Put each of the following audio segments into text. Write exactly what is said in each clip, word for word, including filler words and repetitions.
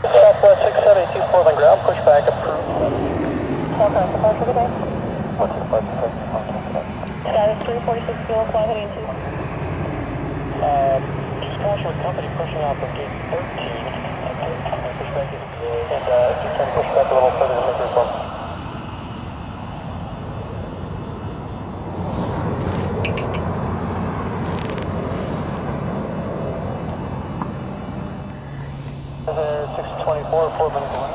Southwest six seven two four on ground, pushback approved. Southwest departure today. What's the departure? Status three forty-six kilo, flight heading two. Um, just caution with company pushing off of gate thirteen. Pushback is, and uh, just trying to push back a little further to make your phone. six twenty-four, four minutes away.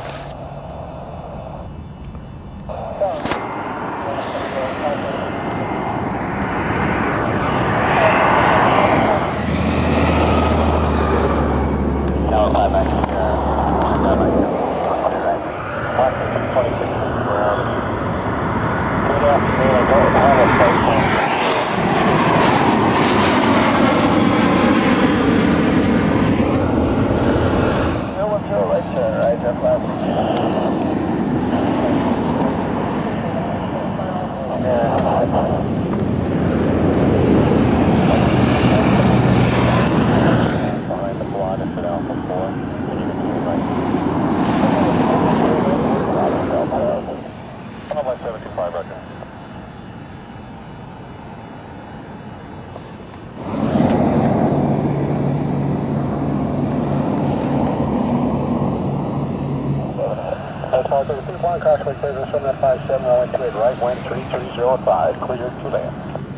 No, five back here. Five back here. twenty-six ground. Good afternoon. I don't have a flight. Right there, right there, left. Yeah. Behind the blot is at Alpha four. How about seven two five right there? That's the two one crossway clear from that five seven, runway two eight right, wind three three zero five, clear to land.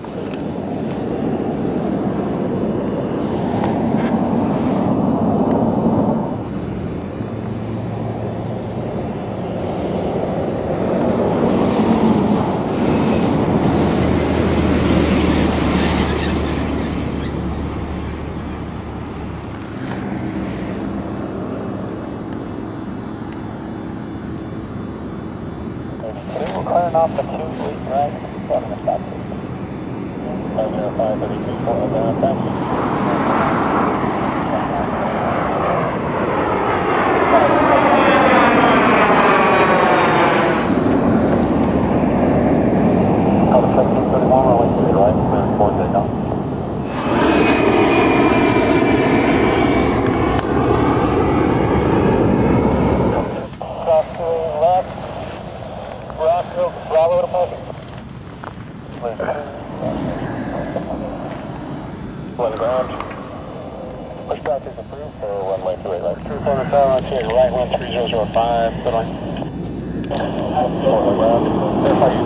Clearing off the two fleet, right? Seven to stop. five zero five, thirty-two, four, down, thanks. Out of seventeen thirty-one, runway two eight right, clear four takeoff. Crossing left. Bravo, Bravo to Pulse. Level ground. Pushback is approved for runway two eight right. True corner tower, two eight right, one three zero zero five. Good line. Level ground. Verify you.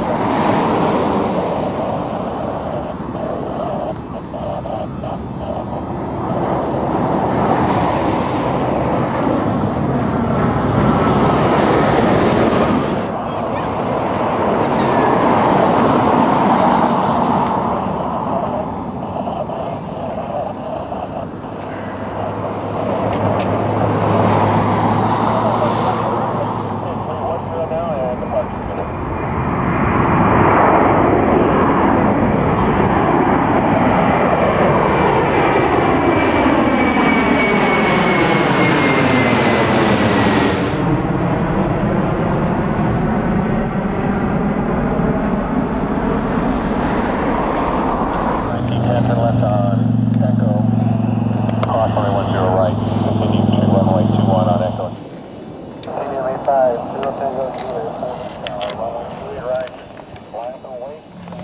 Turn left on Echo, cross runway one zero right, continue to runway two one on Echo. Medium eight five, zero Tango Juliet, runway two eight right, line and wait.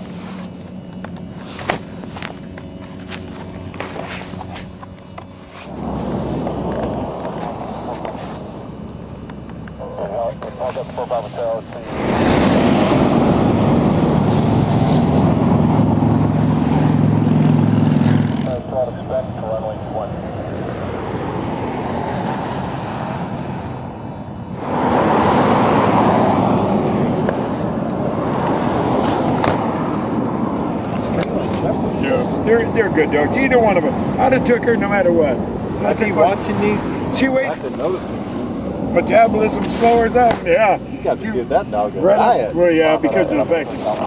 I'll get four Bravo Tower, please. Expect to runway one. Yeah, they're they're good dogs. Either one of them. I'd have took her no matter what. I'd be watching these. She waits. I notice them. Metabolism slower up. Yeah. You got to give that dog a Right. diet. Well, yeah, because of the fact that.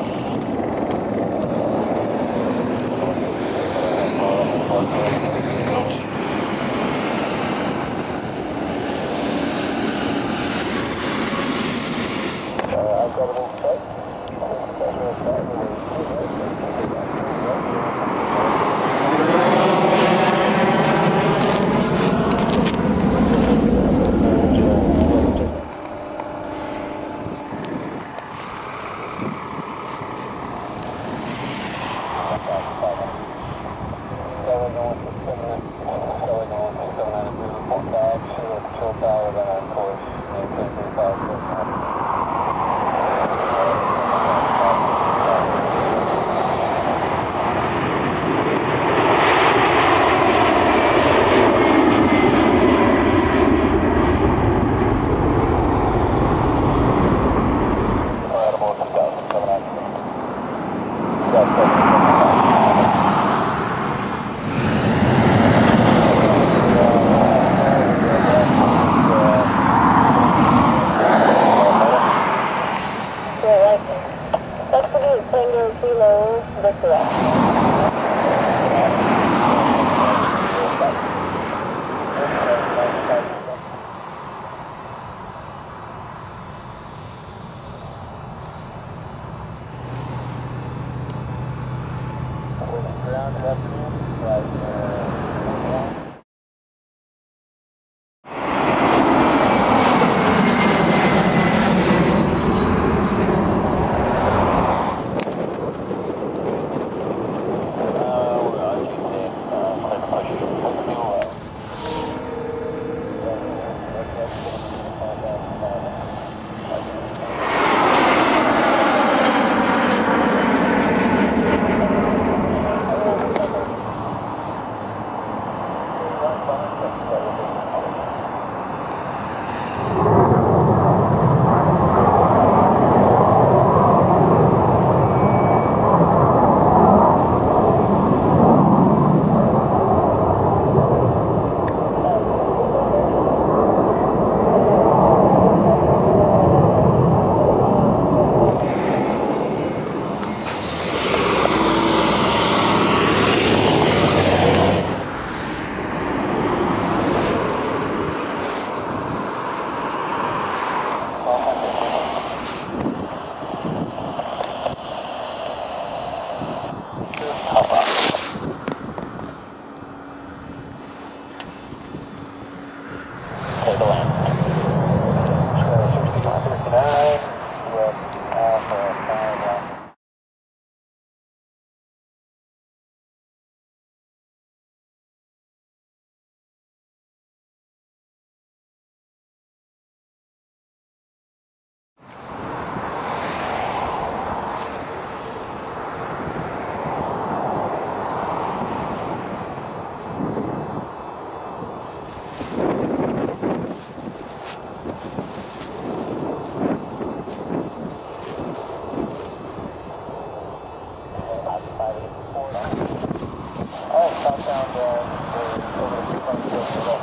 zero.